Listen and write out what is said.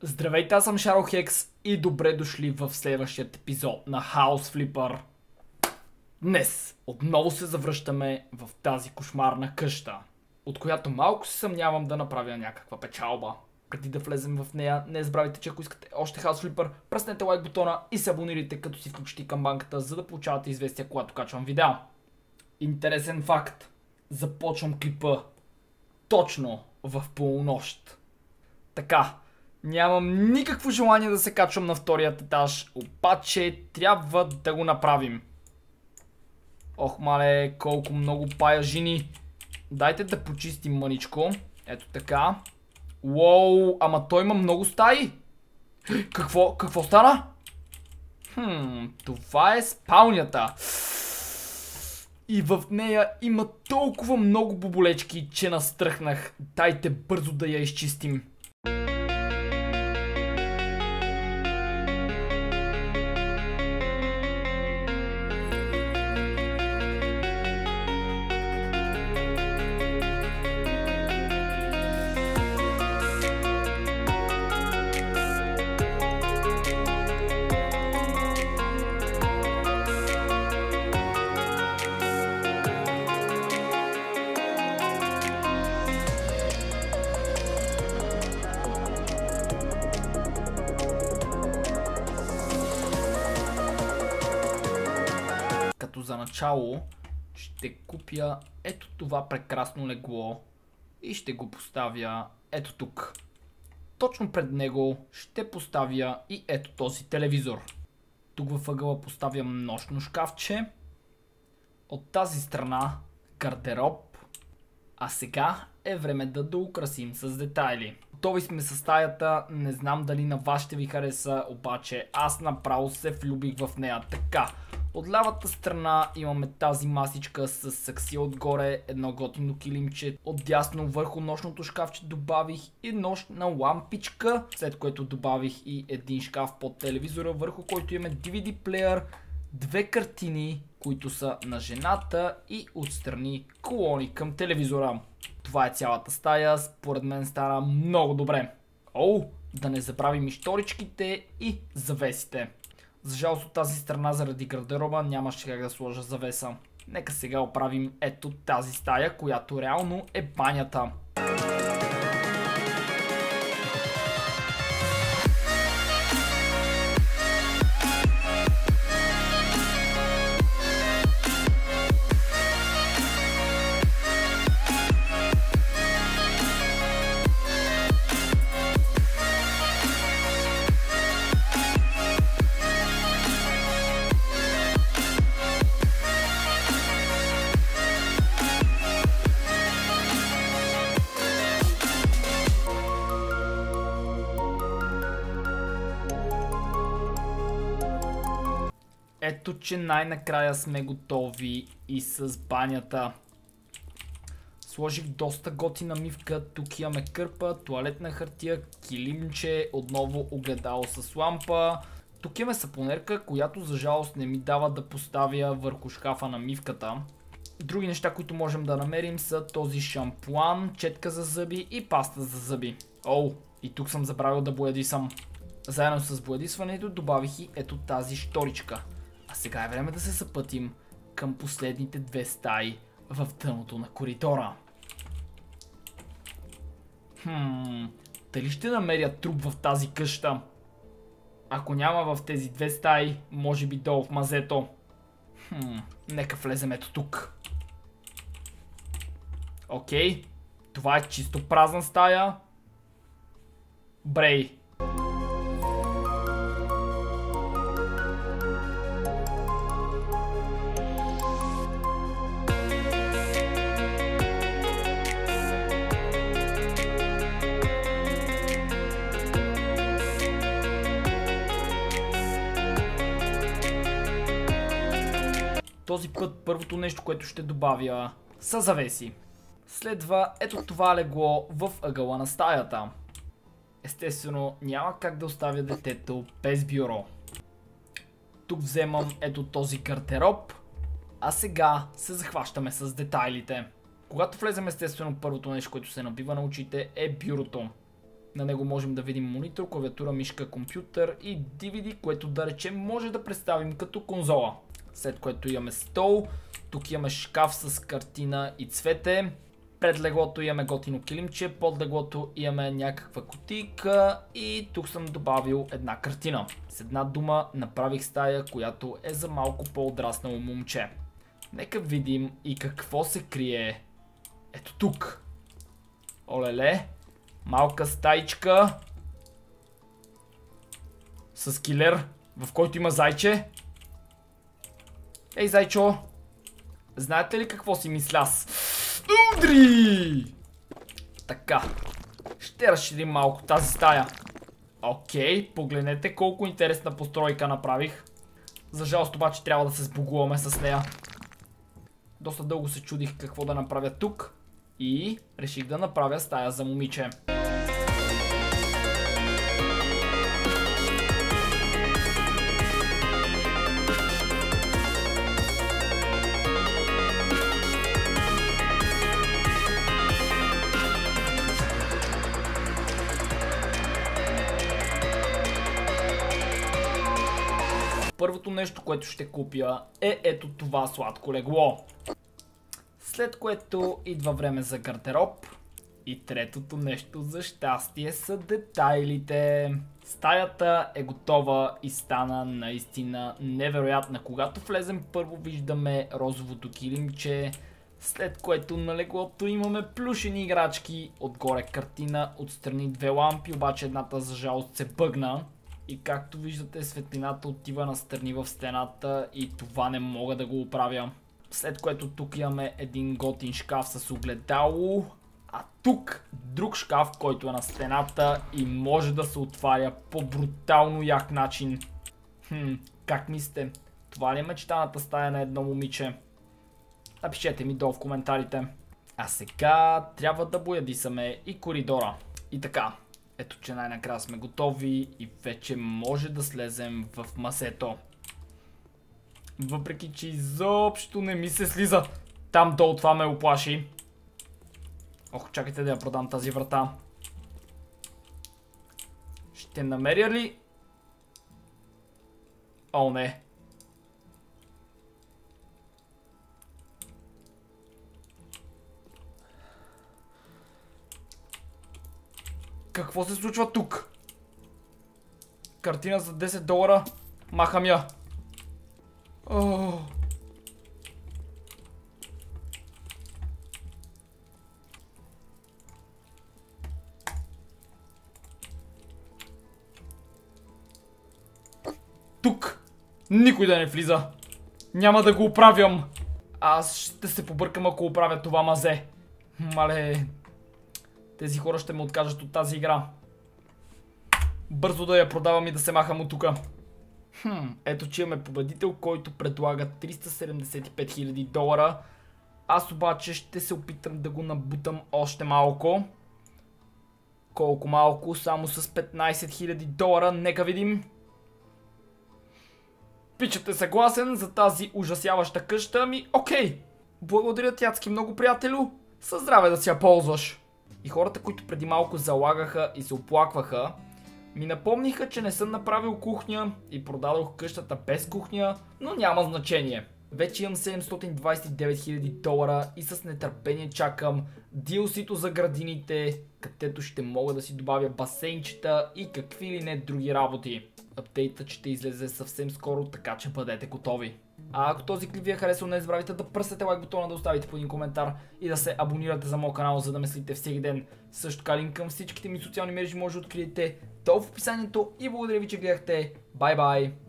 Здравейте, аз съм Шарохекс и добре дошли в следващия епизод на House Flipper. Днес отново се завръщаме в тази кошмарна къща, от която малко се съмнявам да направя някаква печалба. Преди да влезем в нея, не забравяйте, че ако искате още House Flipper, пръснете лайк бутона и се абонирайте, като си включите камбанката, за да получавате известия, когато качвам видео. Интересен факт. Започвам клипа точно в полунощ. Така. Нямам никакво желание да се качвам на вторият етаж, обаче трябва да го направим. Ох, мале, колко много паяжини. Дайте да почистим мъничко. Ето така. Уоу, ама той има много стаи. Какво стана? Това е спалнята. И в нея има толкова много боболечки, че настръхнах. Дайте бързо да я изчистим. Като за начало ще купя ето това прекрасно легло и ще го поставя ето тук. Точно пред него ще поставя и ето този телевизор. Тук във ъгъла поставям нощно шкафче. От тази страна гардероб. А сега е време да доукрасим с детайли. Готови сме с стаята, не знам дали на вас ще ви хареса, обаче аз направо се влюбих в нея. Така, от лявата страна имаме тази масичка с саксия отгоре, едно готино килимче. Отдясно върху нощното шкафче добавих и нощна лампичка, след което добавих и един шкаф под телевизора, върху който имаме DVD плеер, две картини, които са на жената и отстрани колони към телевизора. Това е цялата стая, според мен стана много добре. Да не забравим и шторичките и завесите. За жалост от тази страна заради гардероба нямаше как да сложа завеса. Нека сега оправим ето тази стая, която реално е банята. Ето, че най-накрая сме готови и с банята. Сложих доста готина мивка, тук имаме кърпа, тоалетна хартия, килимче, отново огледало с лампа. Тук имаме сапонерка, която за жалост не ми дава да поставя върху шкафа на мивката. Други неща, които можем да намерим са този шампуан, четка за зъби и паста за зъби. И тук съм забравил да боядисам. Заедно с боядисването добавих и ето тази шторичка. А сега е време да се съпътим към последните две стаи в дъното на коридора. Дали ще намеря труп в тази къща? Ако няма в тези две стаи, може би долу в мазето. Нека влезем ето тук. Окей, това е чисто празна стая. Брей. Този път първото нещо, което ще добавя, са завеси. Следва ето това легло в ъгъла на стаята. Естествено, няма как да оставя детето без бюро. Тук вземам ето този гардероб, а сега се захващаме с детайлите. Когато влезем, естествено, първото нещо, което се набива на очите, е бюрото. На него можем да видим монитор, клавиатура, мишка, компютър и DVD, което да речем може да представим като конзола. След което имаме стол, тук имаме шкаф с картина и цвете. Пред леглото имаме готино килимче, под леглото имаме някаква кутийка и тук съм добавил една картина. С една дума направих стая, която е за малко по-отраснало момче. Нека видим и какво се крие ето тук. Олеле, малка стаичка с килер, в който има зайче. Ей, зайчо, знаете ли какво си мисля аз? Удри! Така, ще разширим малко тази стая. Окей, погледнете колко интересна постройка направих. За жалост обаче трябва да се сбогуваме с нея. Доста дълго се чудих какво да направя тук и реших да направя стая за момиче. Първото нещо, което ще купя е ето това сладко легло. След което идва време за гардероб. И третото нещо за щастие са детайлите. Стаята е готова и стана наистина невероятна. Когато влезем, първо виждаме розовото килимче, след което на леглото имаме плюшени играчки, отгоре картина, отстрани две лампи, обаче едната за жалост се бъгна. И както виждате, светлината отива настрани в стената и това не мога да го оправя. След което тук имаме един готин шкаф с огледало, а тук друг шкаф, който е на стената и може да се отваря по брутално як начин. Как мислите? Това ли е мечтаната стая на едно момиче? Напишете ми долу в коментарите. А сега трябва да боядисаме и коридора. И така, ето че най-накрая сме готови и вече може да слезем в масето. Въпреки че изобщо не ми се слиза. Там долу това ме оплаши. Ох, чакайте да я продам тази врата. Ще намеря ли? О, не. Какво се случва тук? Картина за $10. Махам я. О. Тук никой да не влиза. Няма да го оправям. Аз ще се побъркам, ако оправя това мазе. Мале, тези хора ще ме откажат от тази игра. Бързо да я продавам и да се махам от тука. Ето че имаме победител, който предлага $375 000. Аз обаче ще се опитам да го набутам още малко. Колко малко? Само с $15 000. Нека видим. Пичът е съгласен за тази ужасяваща къща. Окей. Благодаря ти адски много, приятелю. Със здраве да си я ползваш. И хората, които преди малко залагаха и се оплакваха, ми напомниха, че не съм направил кухня и продадох къщата без кухня, но няма значение. Вече имам $729 000 и с нетърпение чакам DLC-то за градините, където ще мога да си добавя басейнчета и какви ли не други работи. Апдейтът ще излезе съвсем скоро, така че бъдете готови. А ако този клип ви е харесал, не забравяйте да пръснете лайк бутона, да оставите по един коментар и да се абонирате за моят канал, за да ме следите всеки ден. Също така линк към всичките ми социални мрежи може да откриете долу в описанието и благодаря ви, че гледахте. Бай бай!